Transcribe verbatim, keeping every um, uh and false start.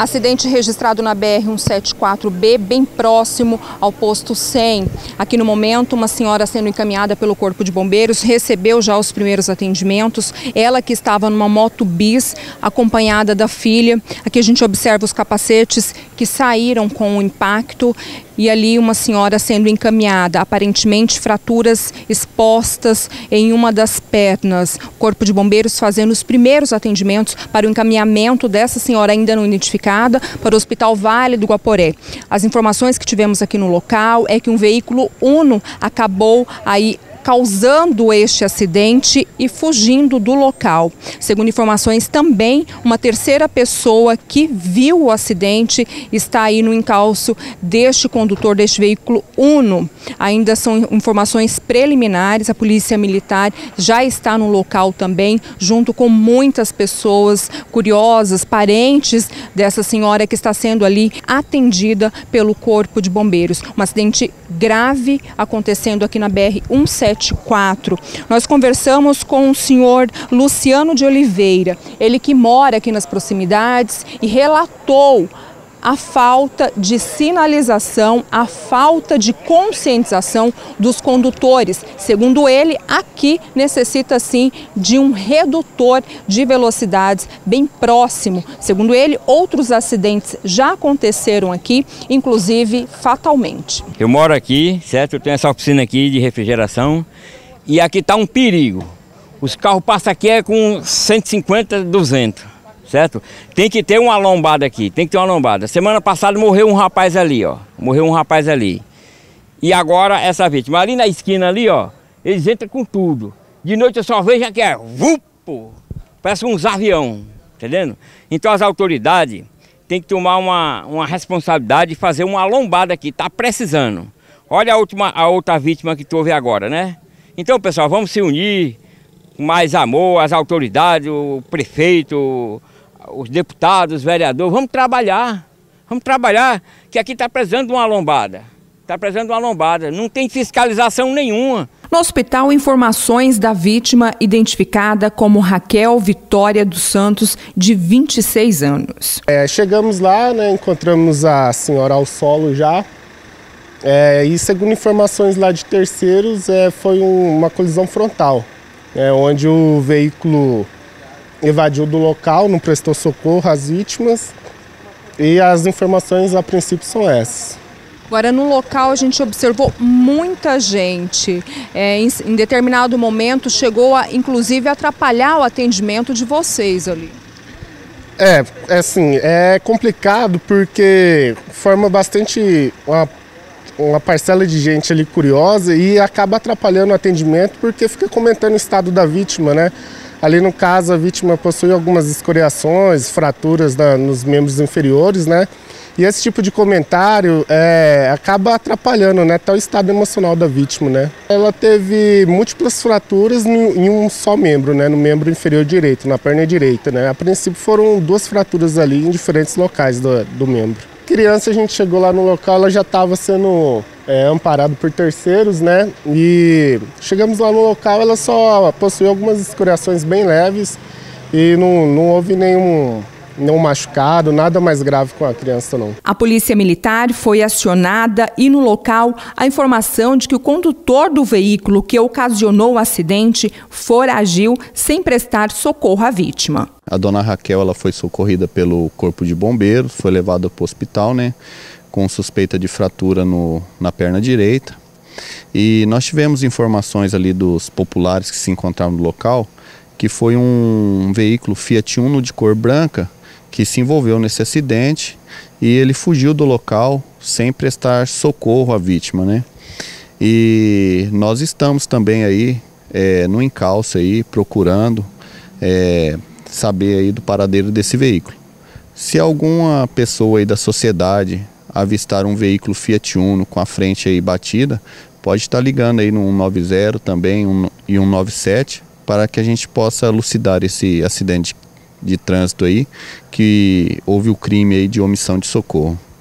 Acidente registrado na B R cento e setenta e quatro B, bem próximo ao posto cem. Aqui no momento, uma senhora sendo encaminhada pelo Corpo de Bombeiros, recebeu já os primeiros atendimentos. Ela que estava numa moto bis, acompanhada da filha. Aqui a gente observa os capacetes que saíram com o impacto. E ali uma senhora sendo encaminhada, aparentemente fraturas expostas em uma das pernas. O Corpo de Bombeiros fazendo os primeiros atendimentos para o encaminhamento dessa senhora ainda não identificada para o Hospital Vale do Guaporé. As informações que tivemos aqui no local é que um veículo Uno acabou aí causando este acidente e fugindo do local. Segundo informações também, uma terceira pessoa que viu o acidente está aí no encalço deste condutor deste veículo Uno. Ainda são informações preliminares, a Polícia Militar já está no local também, junto com muitas pessoas curiosas, parentes dessa senhora que está sendo ali atendida pelo Corpo de Bombeiros. Um acidente grave acontecendo aqui na B R cento e setenta e quatro. Nós conversamos com o senhor Luciano de Oliveira, ele que mora aqui nas proximidades e relatou a falta de sinalização, a falta de conscientização dos condutores. Segundo ele, aqui necessita sim de um redutor de velocidades bem próximo. Segundo ele, outros acidentes já aconteceram aqui, inclusive fatalmente. Eu moro aqui, certo? Eu tenho essa oficina aqui de refrigeração e aqui está um perigo. Os carros passam aqui é com cento e cinquenta, duzentos. Certo? Tem que ter uma lombada aqui, tem que ter uma lombada. Semana passada morreu um rapaz ali, ó. Morreu um rapaz ali. E agora essa vítima. Ali na esquina ali, ó, eles entram com tudo. De noite eu só vejo aqui, é vupo, parece uns avião, entendendo? Então as autoridades têm que tomar uma, uma responsabilidade e fazer uma lombada aqui, tá precisando. Olha a, última, a outra vítima que tu houve agora, né? Então, pessoal, vamos se unir com mais amor, as autoridades, o prefeito, os deputados, os vereadores, vamos trabalhar, vamos trabalhar, que aqui está precisando de uma lombada, está precisando de uma lombada, não tem fiscalização nenhuma. No hospital, informações da vítima identificada como Raquel Vitória dos Santos, de vinte e seis anos. É, chegamos lá, né, encontramos a senhora ao solo já, é, e segundo informações lá de terceiros, é, foi um, uma colisão frontal, é, onde o veículo evadiu do local, não prestou socorro às vítimas e as informações a princípio são essas. Agora, no local a gente observou muita gente, é, em, em determinado momento chegou a inclusive atrapalhar o atendimento de vocês ali. É, é assim, é complicado porque forma bastante uma, uma parcela de gente ali curiosa e acaba atrapalhando o atendimento porque fica comentando o estado da vítima, né? Ali no caso a vítima possui algumas escoriações, fraturas na, nos membros inferiores, né? E esse tipo de comentário é, acaba atrapalhando, né, até o estado emocional da vítima, né? Ela teve múltiplas fraturas em um só membro, né, no membro inferior direito, na perna direita, né? A princípio foram duas fraturas ali em diferentes locais do, do membro. A criança, a gente chegou lá no local, ela já estava sendo é, amparada por terceiros, né? E chegamos lá no local, ela só possuía algumas escoriações bem leves e não, não houve nenhum, nenhum machucado, nada mais grave com a criança, não. A Polícia Militar foi acionada e no local a informação de que o condutor do veículo que ocasionou o acidente foragiu sem prestar socorro à vítima. A dona Raquel, ela foi socorrida pelo Corpo de Bombeiros, foi levada para o hospital, né, com suspeita de fratura no, na perna direita. E nós tivemos informações ali dos populares que se encontravam no local, que foi um veículo Fiat Uno de cor branca que se envolveu nesse acidente e ele fugiu do local sem prestar socorro à vítima, né? E nós estamos também aí é, no encalço aí procurando é, saber aí do paradeiro desse veículo. Se alguma pessoa aí da sociedade avistar um veículo Fiat Uno com a frente aí batida, pode estar ligando aí no um nove zero também um, e um nove sete para que a gente possa elucidar esse acidente de trânsito aí, que houve o crime aí de omissão de socorro.